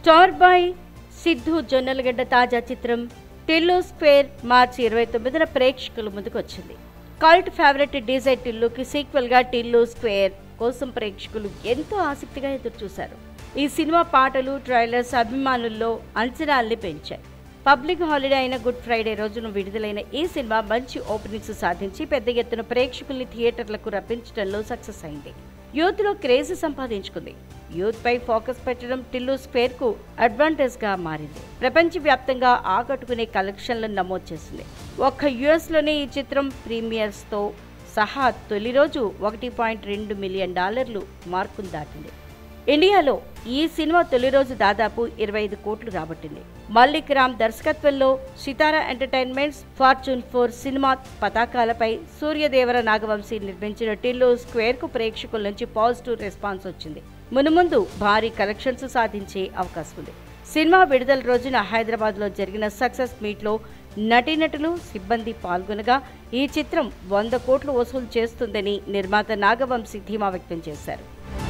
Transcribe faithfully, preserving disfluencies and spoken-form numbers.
Star boy Siddhu Jonnalagadda తాజా చిత్రం Tillu square మార్చి ఇరవై తొమ్మిదిన ప్రేక్షకుల ముందుకు వచ్చింది. కల్ట్ ఫేవరెట్ డీజే టిల్లుకి సీక్వెల్ గా టిల్లు స్క్వేర్ కోసం ప్రేక్షకులు ఎంతో ఆసక్తిగా ఎదురుచూశారు. ఈ సినిమా పాటలు, ట్రైలర్స్ అభిమానుల్లో అంచనాల్ని పెంచాయి. పబ్లిక్ హాలిడే అయిన గుడ్ ఫ్రైడే రోజున విడుదలైన ఈ సినిమా మంచి ఓపెనింగ్స్ సాధించి పెద్ద ఎత్తున ప్రేక్షకుల్ని థియేటర్లకు రప్పించడంలో సక్సెస్ అయింది. యూత్ లో క్రేజ్ సంపాదించుకుంది. యూత్ పై ఫోకస్ పెట్టడం టిల్లు స్క్వేర్ కు అడ్వాంటేజ్ గా మారింది. ప్రపంచవ్యాప్తంగా ఆకట్టుకునే కలెక్షన్లను నమోదు చేసింది. ఒక్క యుఎస్ లోనే ఈ చిత్రం ప్రీమియర్స్ తో సహా తొలి రోజు ఒకటి పాయింట్ రెండు మిలియన్ డాలర్లు మార్కును దాటింది. ఇండియాలో ఈ సినిమా తొలి రోజు దాదాపు ఇరవై ఐదు కోట్లు రాబట్టింది. మల్లిక్ రామ్ దర్శకత్వంలో సితారా ఎంటర్టైన్మెంట్స్, ఫార్చ్యూన్ ఫోర్ సినిమా పతాకాలపై సూర్యదేవర నాగవంశీ నిర్మించిన టిల్లు స్క్వేర్ కు ప్రేక్షకుల నుంచి పాజిటివ్ రెస్పాన్స్ వచ్చింది. మునుముందు భారీ కలెక్షన్స్ సాధించే అవకాశం ఉంది. సినిమా విడుదల రోజున హైదరాబాద్ లో జరిగిన సక్సెస్ మీట్ లో నటీనటులు, సిబ్బంది పాల్గొనగా ఈ చిత్రం వంద కోట్లు వసూలు చేస్తుందని నిర్మాత నాగవంశీ ధీమా వ్యక్తం చేశారు.